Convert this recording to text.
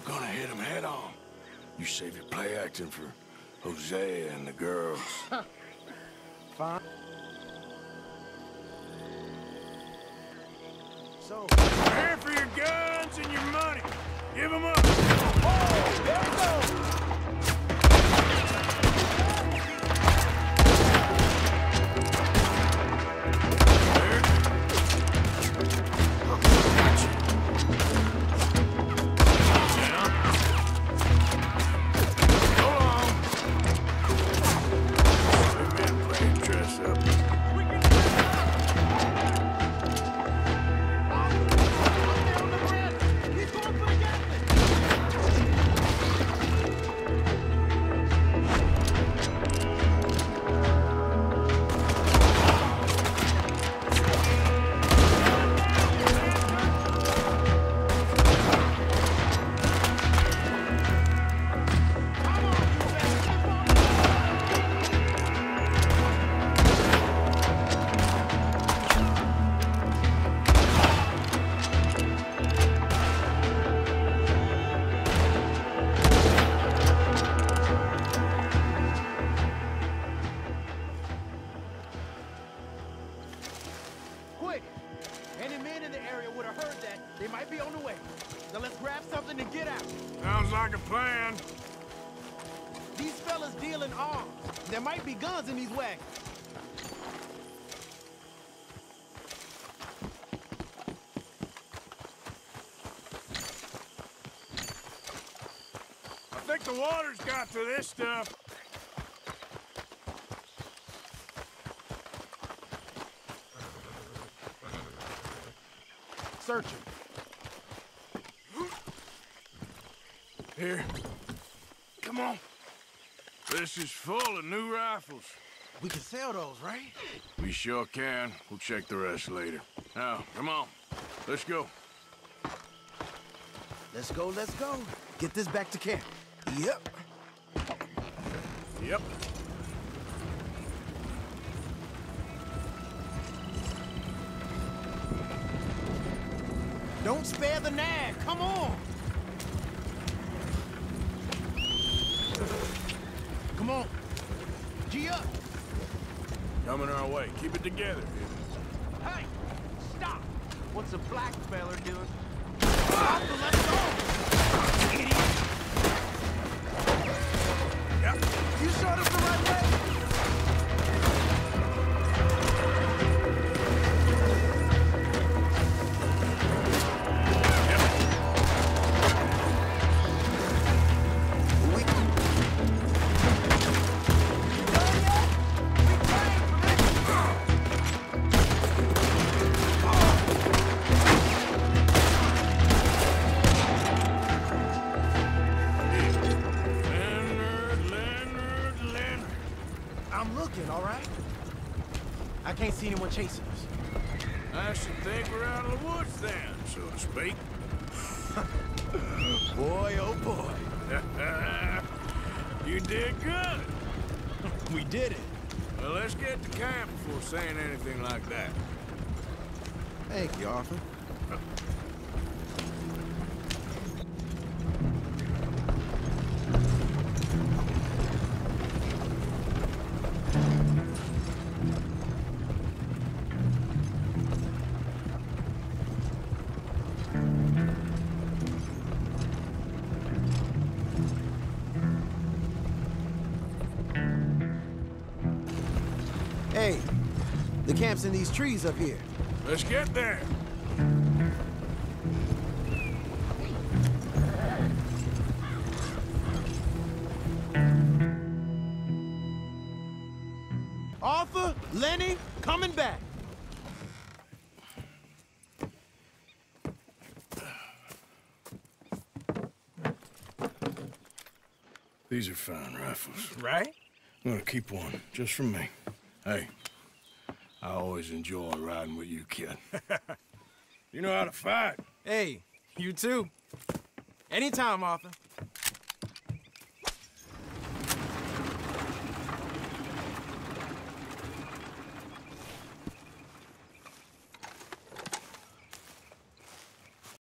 Gonna hit him head on. You save your play acting for Hosea and the girls. Fine. So, Prepare for your guns and your money. Give them up. oh, there we go. Quick! Any men in the area would have heard that. They might be on the way. Now let's grab something and get out. Sounds like a plan. These fellas deal in arms. There might be guns in these wagons. I think the water's got to this stuff. Searching. Here. Come on. This is full of new rifles. We can sell those, right? We sure can. We'll check the rest later. Now, come on. Let's go. Let's go, let's go. Get this back to camp. Yep. Yep. Don't spare the nag. Come on. Come on. G up. Coming our way. Keep it together. Hey, stop. What's a black fella doing? Stop and let's go. Idiot. Yep. You showed us the right way. I'm looking, all right? I can't see anyone chasing us. I should think we're out of the woods then, so to speak. Boy, oh boy. You did good. We did it. Well, let's get to camp before saying anything like that. Thank you, Arthur. Hey, the camp's in these trees up here. Let's get there. Arthur, Lenny, coming back. These are fine rifles. Right? I'm gonna keep one, just for me. Hey, I always enjoy riding with you, kid. You know how to fight. Hey, you too. Anytime, Arthur.